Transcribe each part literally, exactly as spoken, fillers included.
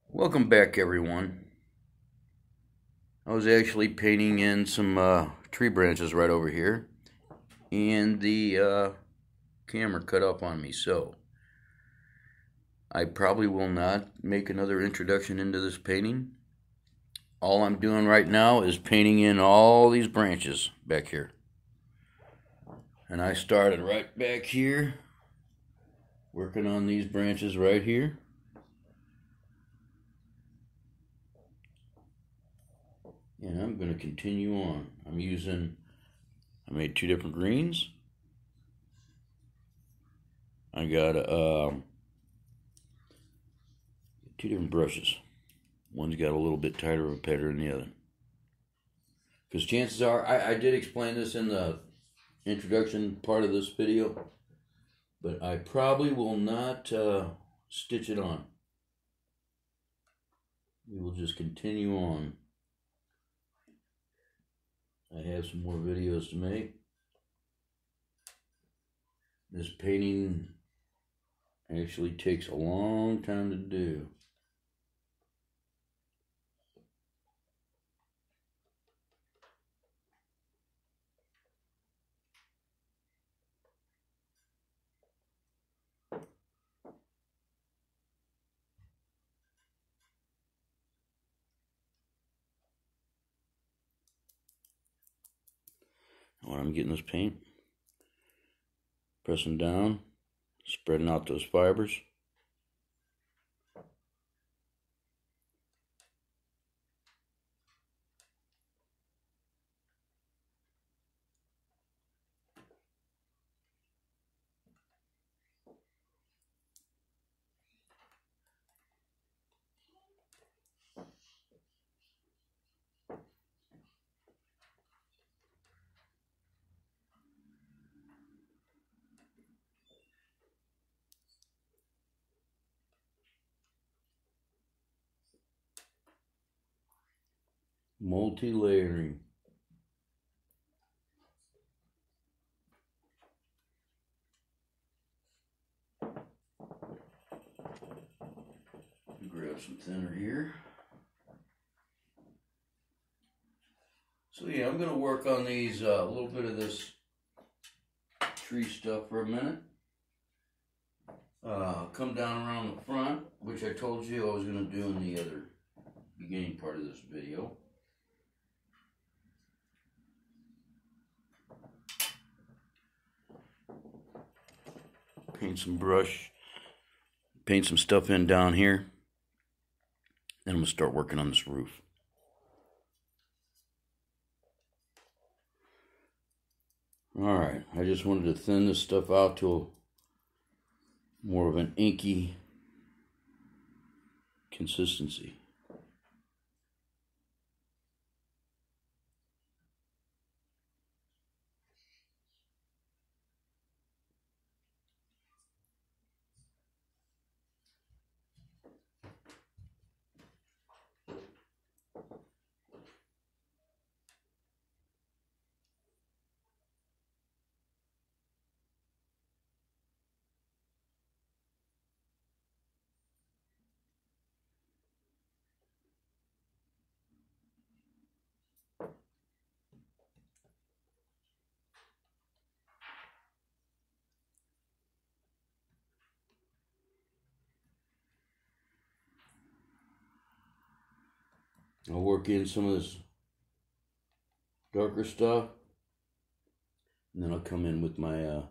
Welcome back, everyone. I was actually painting in some uh, tree branches right over here, and the uh, camera cut up on me, so I probably will not make another introduction into this painting. All I'm doing right now is painting in all these branches back here. And I started right back here, working on these branches right here. And I'm going to continue on. I'm using, I made two different greens. I got um, two different brushes. One's got a little bit tighter of a pattern than the other. Because chances are, I, I did explain this in the introduction part of this video, but I probably will not uh, stitch it on. We will just continue on. I have some more videos to make. This painting actually takes a long time to do. When I'm getting this paint, pressing down, spreading out those fibers. Multi-layering. Grab some thinner here. So yeah, I'm going to work on these, uh, a little bit of this tree stuff for a minute. Uh, come down around the front, which I told you I was going to do in the other beginning part of this video. Paint some brush, paint some stuff in down here. Then I'm going to start working on this roof. Alright, I just wanted to thin this stuff out to more of an inky consistency. I'll work in some of this darker stuff, and then I'll come in with my uh,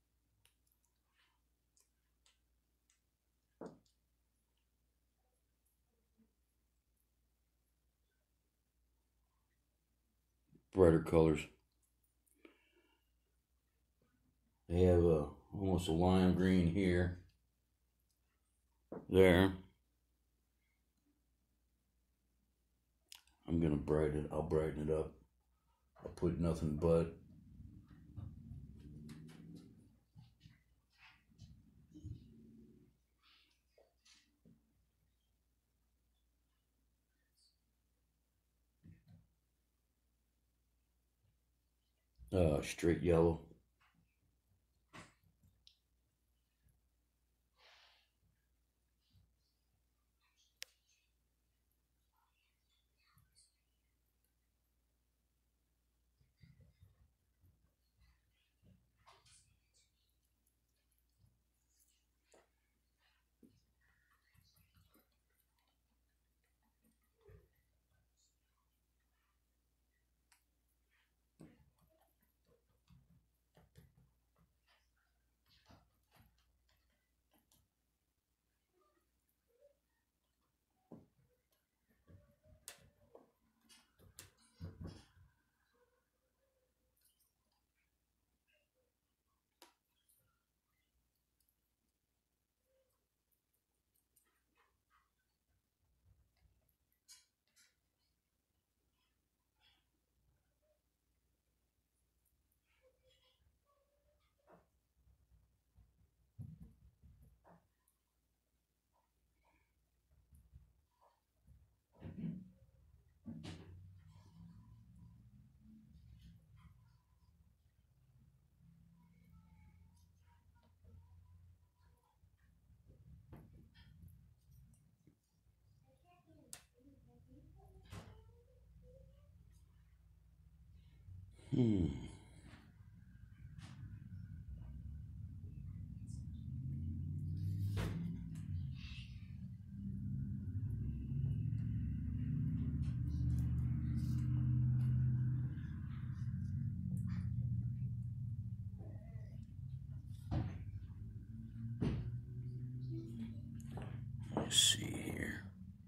brighter colors. They have a almost a lime green here, there. I'm gonna brighten it. I'll brighten it up. I'll put nothing but uh, straight yellow. Hmm. Let's see here.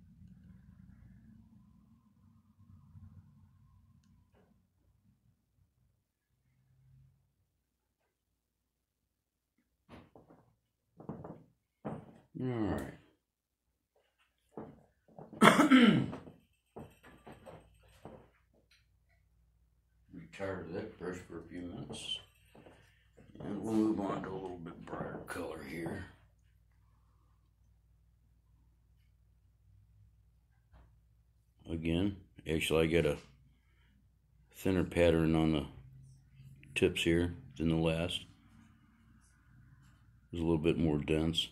All right. Retire that brush for a few minutes. And we'll move on to a little bit brighter color here. Again, actually I got a thinner pattern on the tips here than the last. It's a little bit more dense.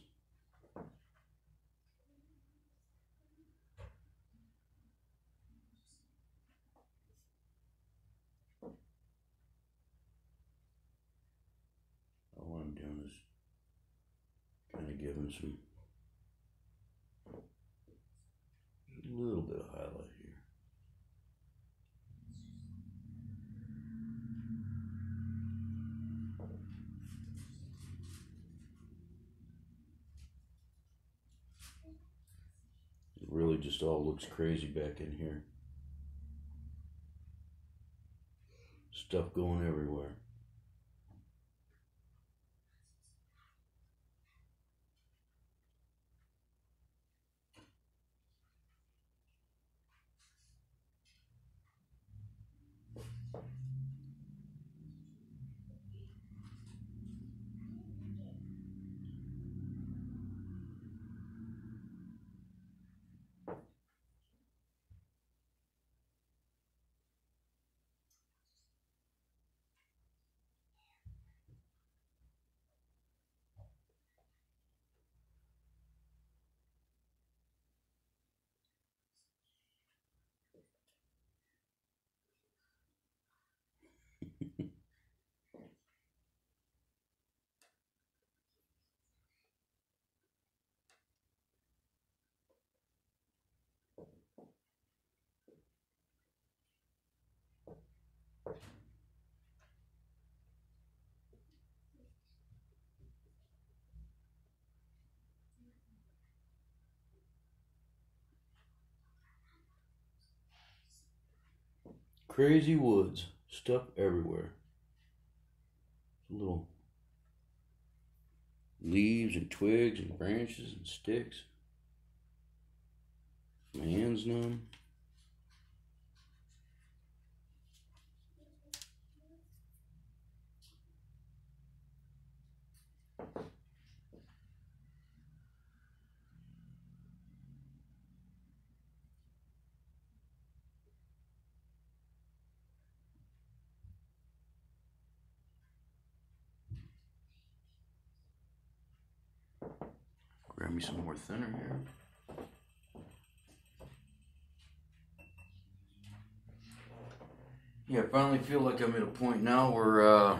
All I'm doing is kind of giving some a little bit of highlight here. It really just all looks crazy back in here. Stuff going everywhere. Crazy woods, stuff everywhere. Little leaves and twigs and branches and sticks. My hand's numb. Grab me some more thinner here. Yeah, I finally feel like I'm at a point now where uh,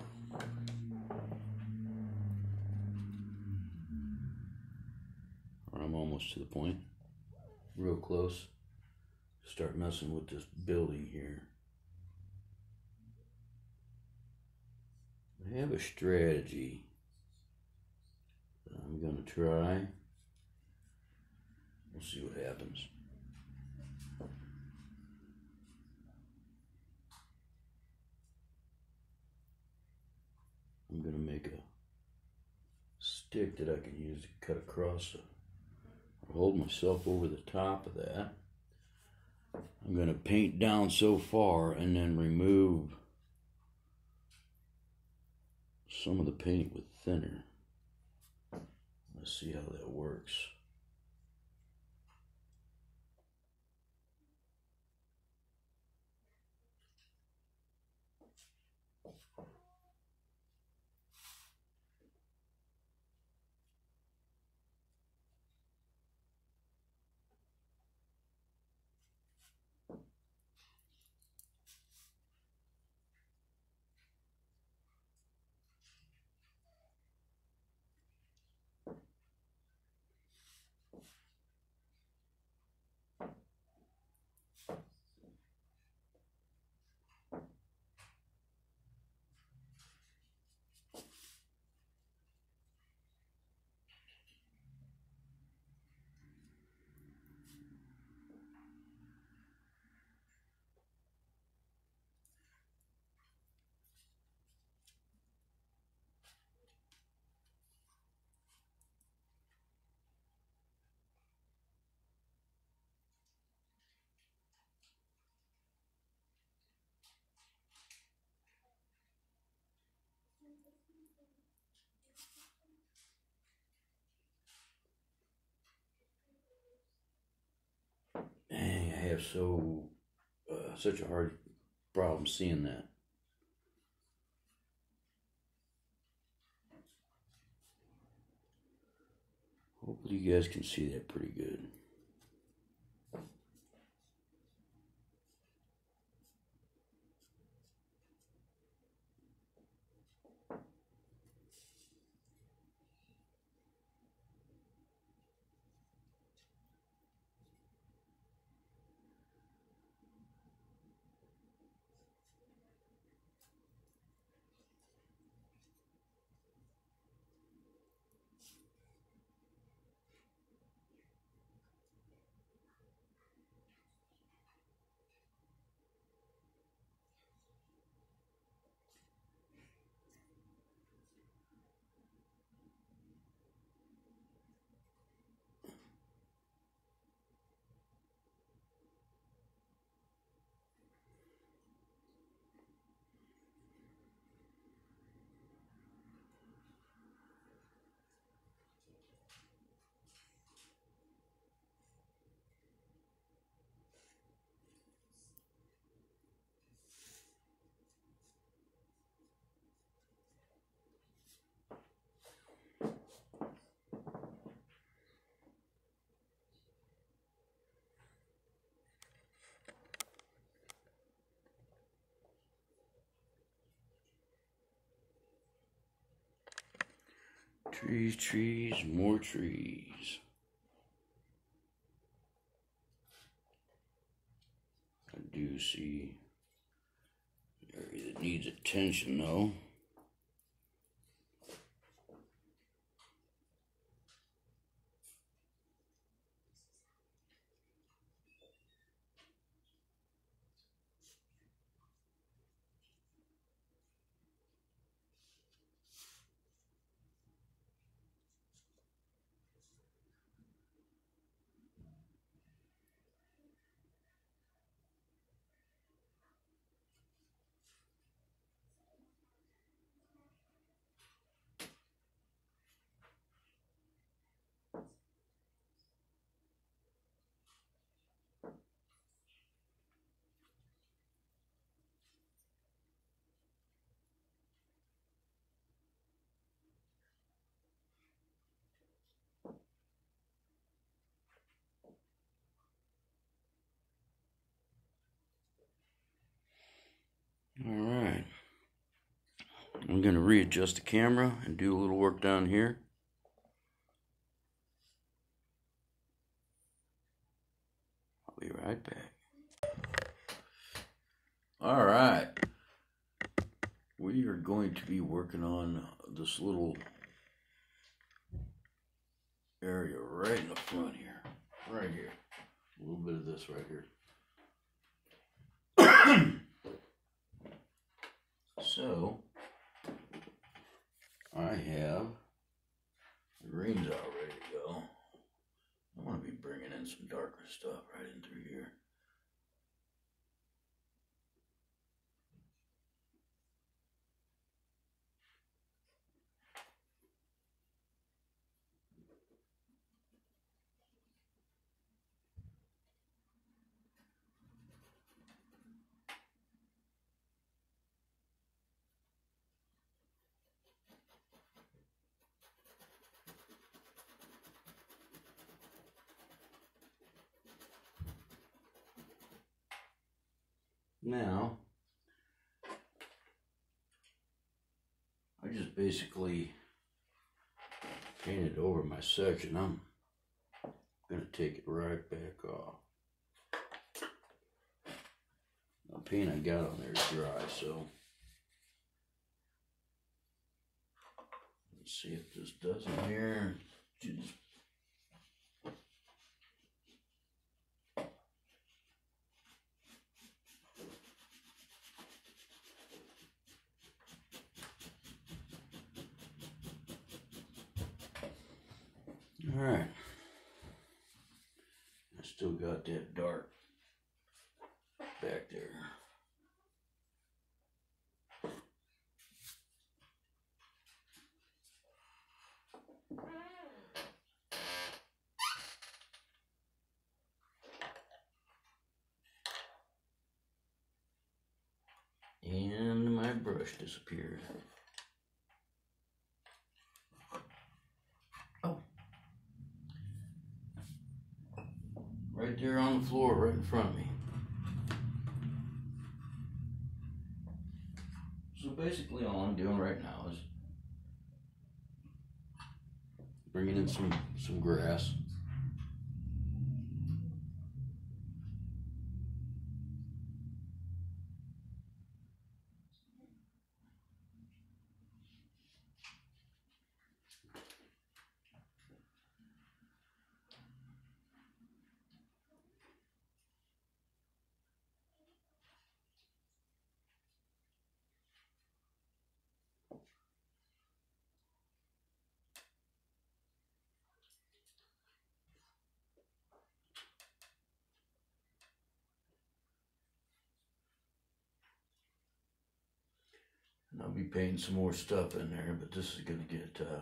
or I'm almost to the point, real close. Start messing with this building here. I have a strategy that I'm gonna try. We'll see what happens. I'm gonna make a stick that I can use to cut across. I'll hold myself over the top of that. I'm gonna paint down so far and then remove some of the paint with thinner. Let's see how that works. have so uh, such a hard problem seeing that. Hopefully you guys can see that pretty good. Trees, trees, more trees. I do see an area that needs attention though. Alright, I'm going to readjust the camera and do a little work down here. I'll be right back. Alright, we are going to be working on this little area right in the front here, right here. A little bit of this right here. So, I have the greens all ready to go. I want to be bringing in some darker stuff right in through here. Now, I just basically painted over my section. I'm going to take it right back off. The paint I got on there is dry, so let's see if this does in here. Just all right. I still got that dark back there. And my brush disappeared. Oh. Right there on the floor, right in front of me. So basically all I'm doing right now is bringing in some, some grass. And I'll be painting some more stuff in there, but this is gonna get uh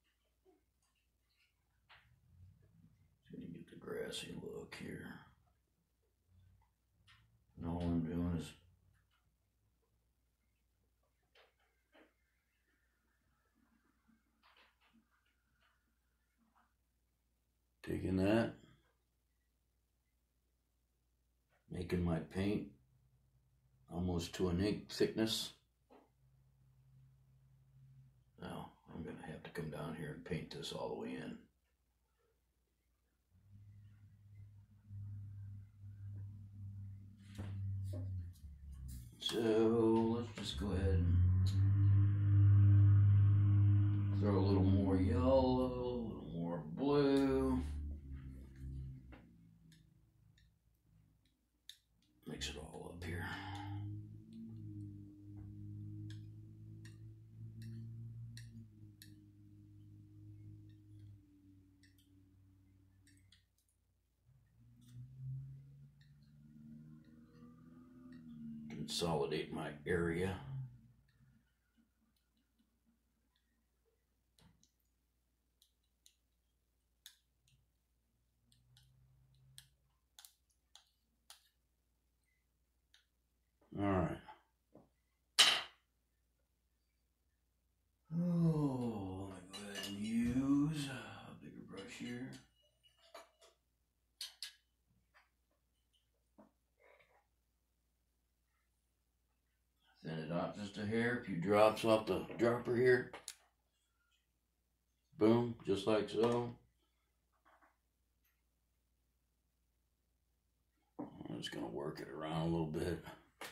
it's gonna get the grassy look here. And all I'm doing is taking that, making my paint almost to an ink thickness. Now I'm gonna have to come down here and paint this all the way in. So let's just go ahead and throw a little more yellow, a little more blue. Mix it all up here. Consolidate my area. All right. Oh, let me go ahead and use a bigger brush here. Thin it out just a hair, a few drops off the dropper here. Boom, just like so. I'm just gonna work it around a little bit.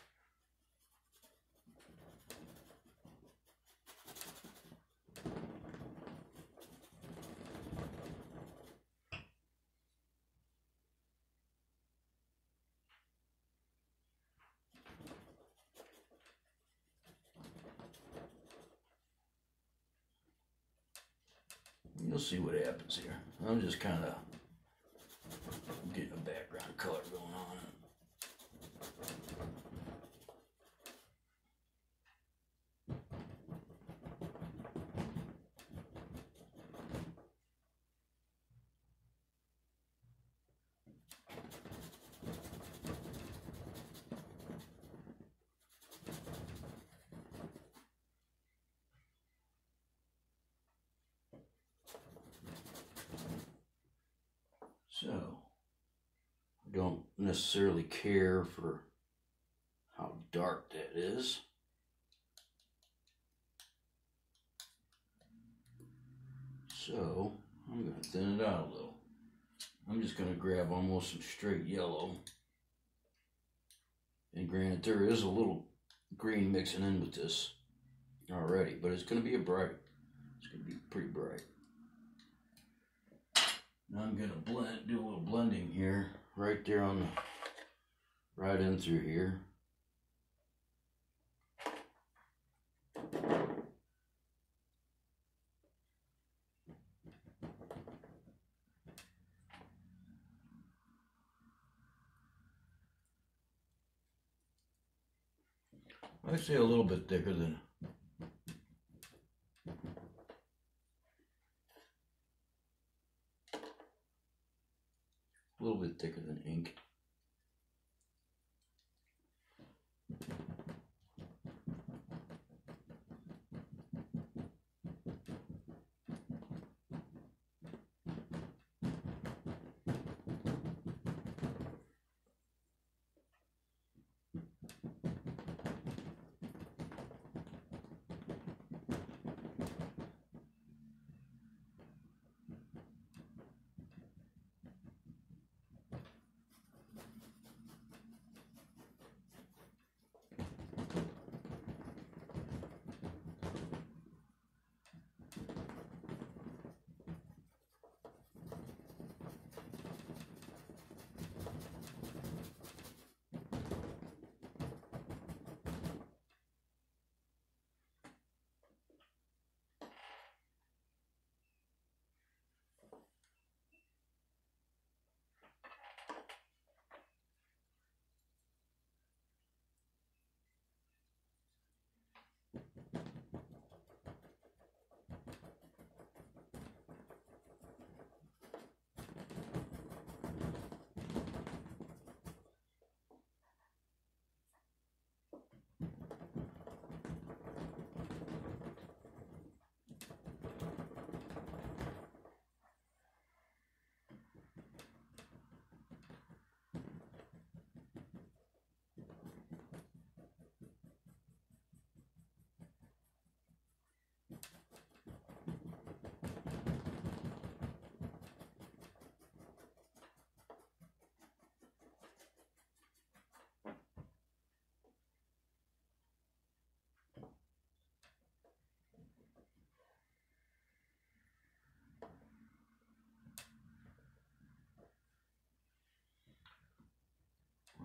You'll see what happens here. I'm just kind of getting a background color going on. So, I don't necessarily care for how dark that is. So, I'm going to thin it out a little. I'm just going to grab almost some straight yellow. And granted, there is a little green mixing in with this already, but it's going to be a bright. It's going to be pretty bright. Now I'm going to blend, do a little blending here, right there on the, right in through here. I'd say a little bit thicker than a little bit thicker than ink.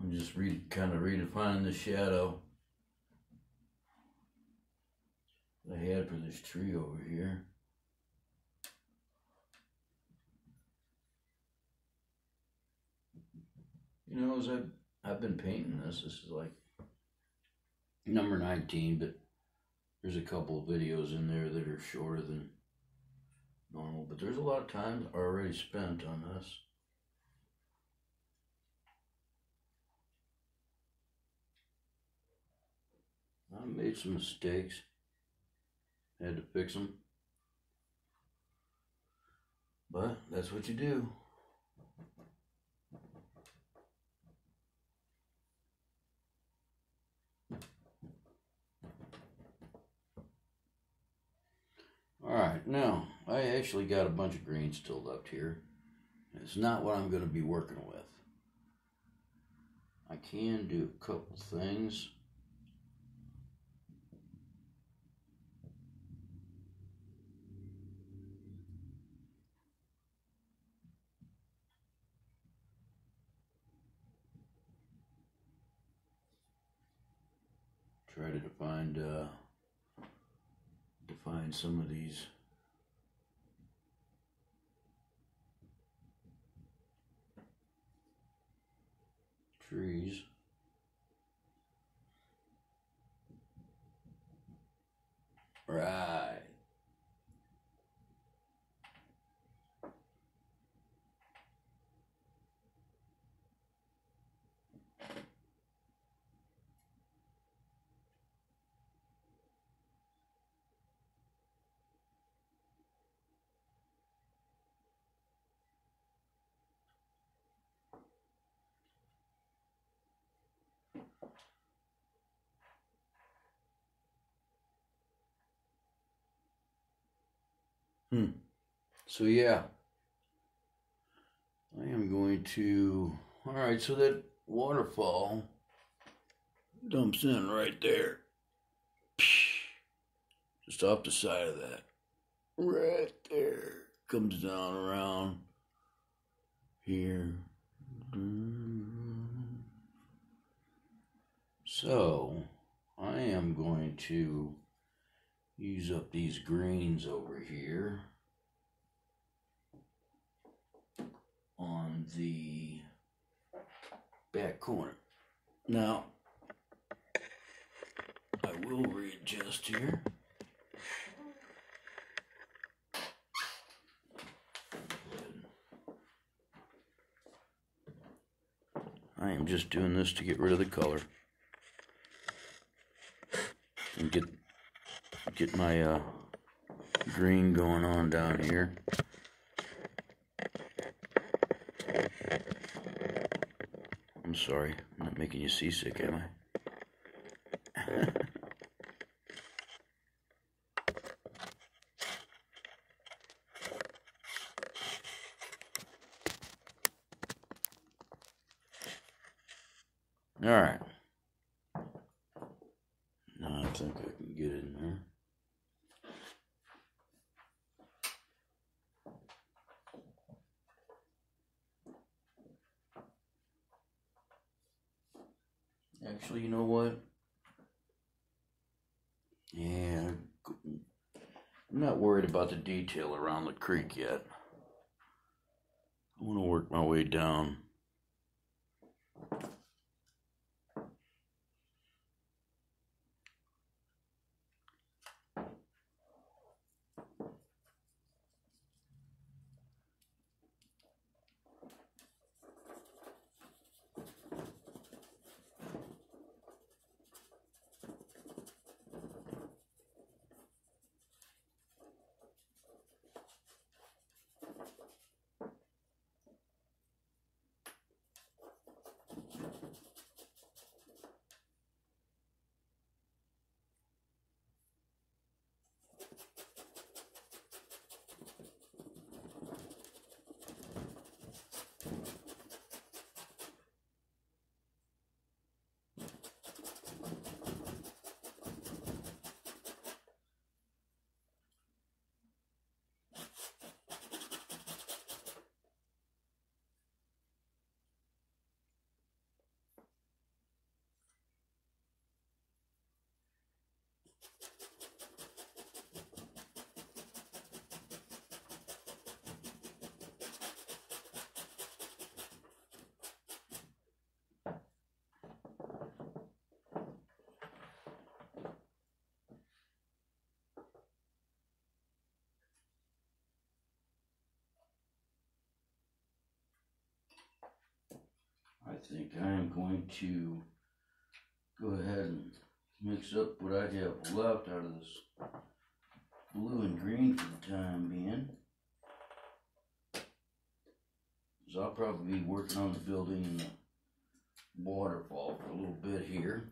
I'm just re kind of redefining the shadow that I had for this tree over here. You know, as I've, I've been painting this, this is like number nineteen, but there's a couple of videos in there that are shorter than normal, but there's a lot of time already spent on this. I made some mistakes, had to fix them, but that's what you do. Alright, now, I actually got a bunch of green still left here. It's not what I'm going to be working with. I can do a couple things. Try to define, uh, define some of these trees. Right. Hmm. So yeah, I am going to, all right, so that waterfall dumps in right there. Just off the side of that. Right there. Comes down around here. So, I am going to use up these greens over here on the back corner. Now, I will readjust here. I am just doing this to get rid of the color and get get my uh, green going on down here. I'm sorry, I'm not making you seasick, am I? All right. Now I think I can get it in there. Actually, you know what? Yeah, I'm not worried about the detail around the creek yet. I want to work my way down. think I am going to go ahead and mix up what I have left out of this blue and green for the time being. So I'll probably be working on the building and the waterfall for a little bit here.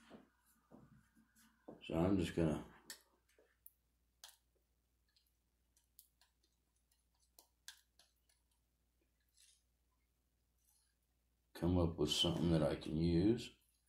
So I'm just gonna come up with something that I can use.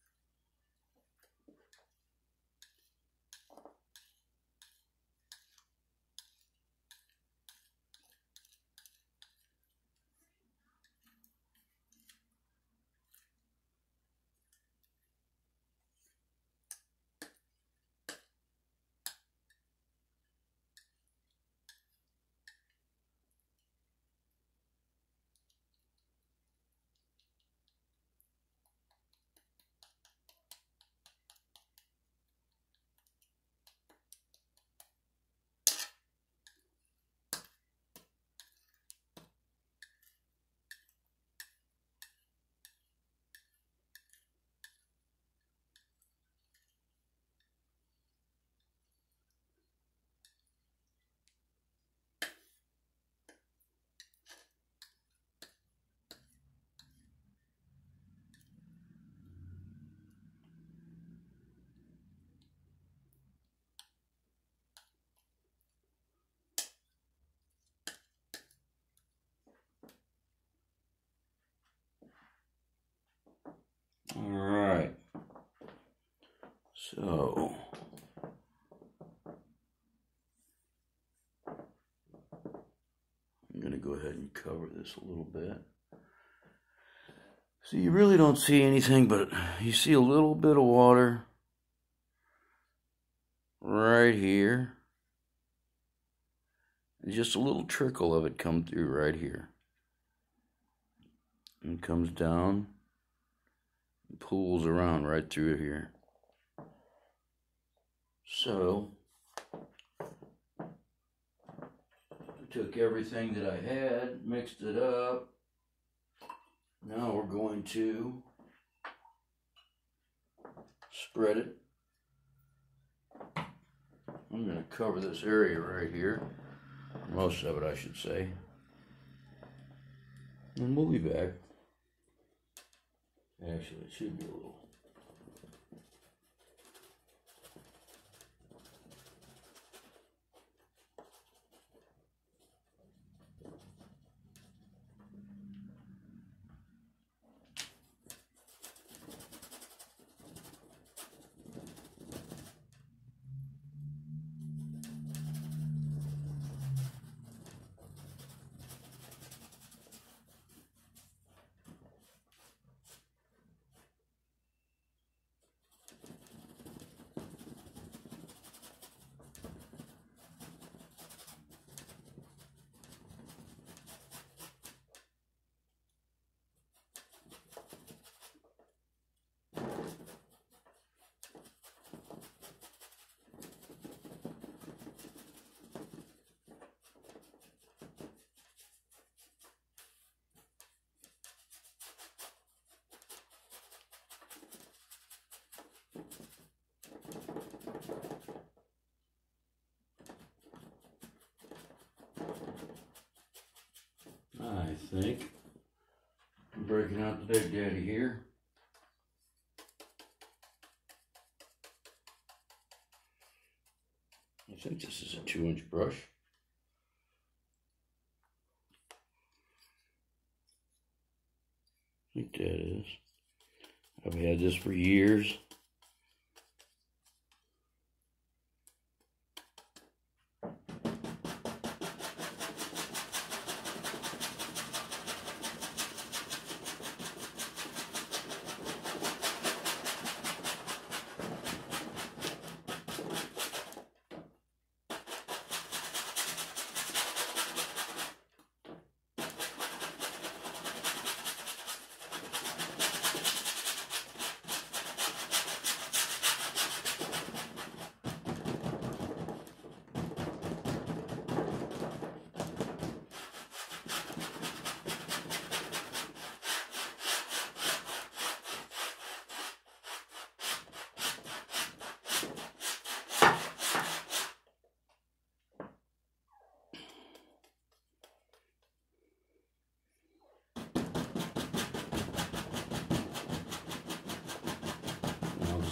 All right, so I'm going to go ahead and cover this a little bit. So you really don't see anything, but you see a little bit of water right here. And just a little trickle of it come through right here. And comes down. Pulls around right through here. So I took everything that I had, mixed it up. Now we're going to spread it. I'm going to cover this area right here, most of it I should say, and we'll be back. Actually, it should be a little. I think I'm breaking out the Big Daddy here. I think this is a two inch brush. I think that is. I've had this for years.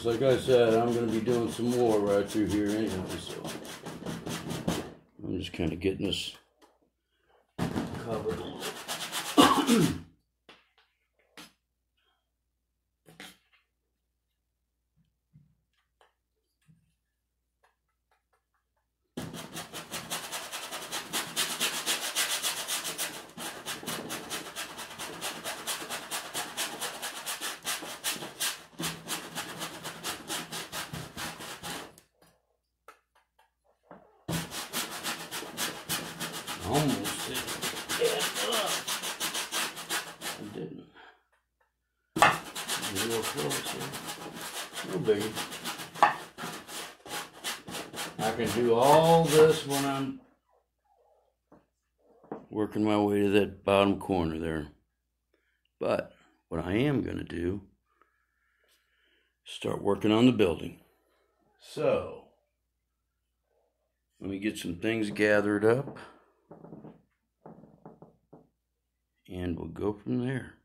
Because, like I said, I'm going to be doing some more right through here anyway, so I'm just kind of getting this covered a little. Almost did it. I didn't. Real close here. No biggie. I can do all this when I'm working my way to that bottom corner there. But what I am going to do is start working on the building. So, let me get some things gathered up. And we'll go from there.